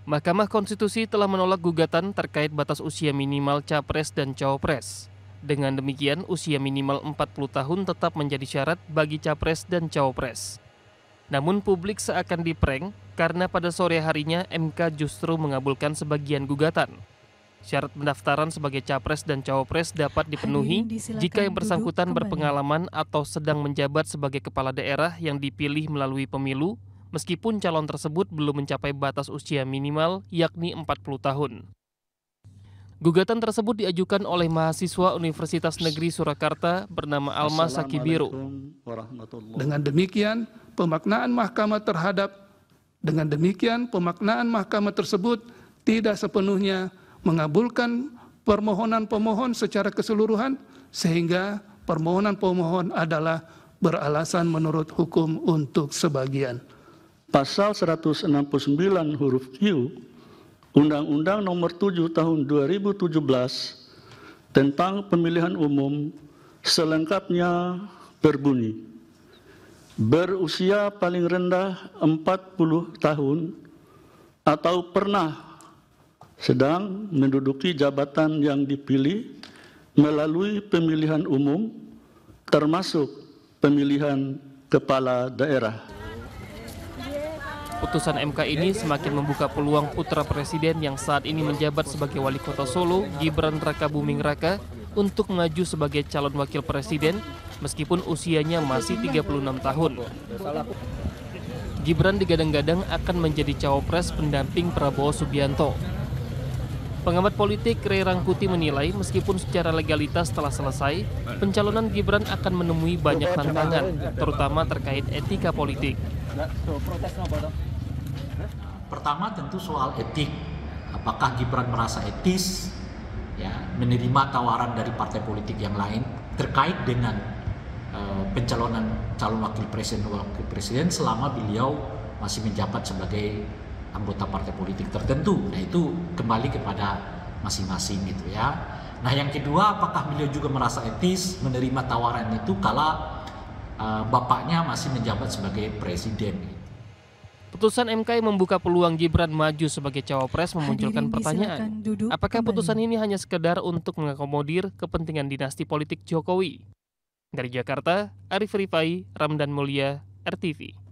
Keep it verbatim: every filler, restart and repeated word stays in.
Mahkamah Konstitusi telah menolak gugatan terkait batas usia minimal Capres dan Cawapres. Dengan demikian, usia minimal empat puluh tahun tetap menjadi syarat bagi Capres dan Cawapres. Namun publik seakan diprank karena pada sore harinya M K justru mengabulkan sebagian gugatan. Syarat pendaftaran sebagai Capres dan Cawapres dapat dipenuhi jika yang bersangkutan berpengalaman atau sedang menjabat sebagai kepala daerah yang dipilih melalui pemilu, meskipun calon tersebut belum mencapai batas usia minimal yakni empat puluh tahun. Gugatan tersebut diajukan oleh mahasiswa Universitas Negeri Surakarta bernama Alma Sakibiro. Dengan demikian, pemaknaan mahkamah terhadap dengan demikian pemaknaan mahkamah tersebut tidak sepenuhnya mengabulkan permohonan pemohon secara keseluruhan, sehingga permohonan pemohon adalah beralasan menurut hukum untuk sebagian. Pasal seratus enam puluh sembilan huruf Q Undang-Undang Nomor tujuh Tahun dua ribu tujuh belas tentang pemilihan umum selengkapnya berbunyi, berusia paling rendah empat puluh tahun atau pernah sedang menduduki jabatan yang dipilih melalui pemilihan umum termasuk pemilihan kepala daerah. Putusan M K ini semakin membuka peluang putra presiden yang saat ini menjabat sebagai wali kota Solo, Gibran Rakabuming Raka, untuk maju sebagai calon wakil presiden meskipun usianya masih tiga puluh enam tahun. Gibran digadang-gadang akan menjadi cawapres pendamping Prabowo Subianto. Pengamat politik Ray Rangkuti menilai meskipun secara legalitas telah selesai, pencalonan Gibran akan menemui banyak tantangan, terutama terkait etika politik. Pertama tentu soal etik, apakah Gibran merasa etis ya, menerima tawaran dari partai politik yang lain terkait dengan uh, pencalonan calon wakil presiden wakil presiden selama beliau masih menjabat sebagai anggota partai politik tertentu. Nah itu kembali kepada masing-masing gitu ya. Nah yang kedua, apakah beliau juga merasa etis menerima tawaran itu kala uh, bapaknya masih menjabat sebagai presiden. Putusan M K membuka peluang Gibran maju sebagai cawapres memunculkan pertanyaan, apakah putusan ini hanya sekedar untuk mengakomodir kepentingan dinasti politik Jokowi? Dari Jakarta, Arif Rifai, Ramdan Mulia, R T V.